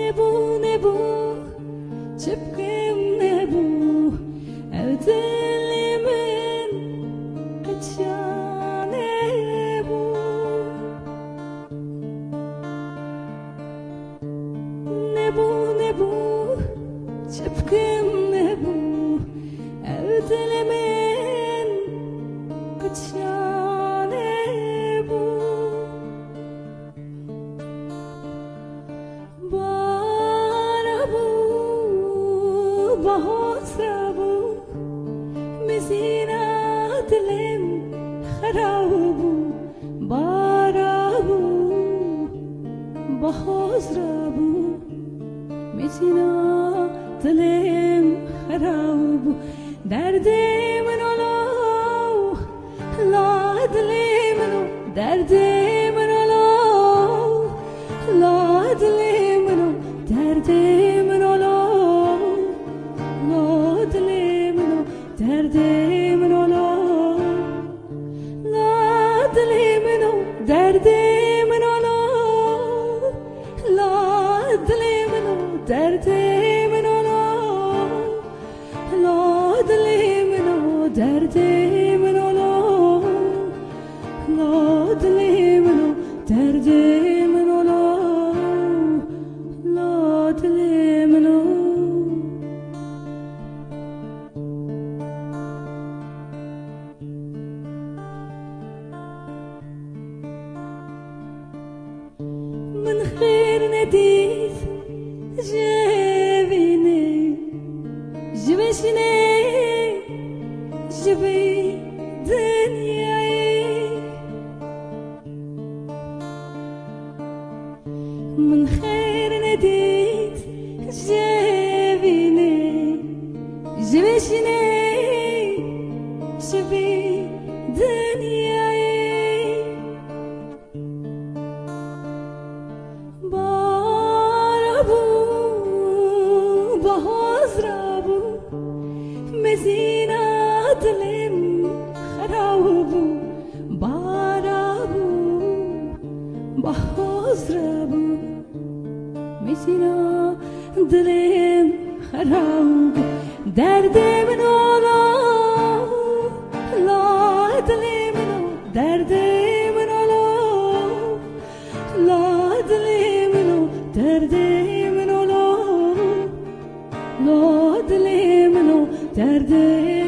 Nebu, nebu, çepkim nebu, evdilimin kaçan nebu. Nebu, nebu, çepkim nebu, evdilimin kaçan nebu. بحسربو مسینا دلم خرابو بارابو بحسربو مسینا دلم خرابو دردی منو لا دلی منو دردی منو لا دلی منو دردی منو دردی منو لا دلی منو دردی منو لا دلی منو دردی منو لا دلی منو دردی منو لا دلی منو دردی منو لا دلی منو من خير نديت جابيني جبشني جبي دنياي من خير نديت جابيني جبشني جبي دنياي بحسربو مسینا دلم خرابو بارابو بحسربو مسینا دلم خرابو دردی منو لا دلی منو دردی منو لا دلی منو دردی منو لا دلی منو دردی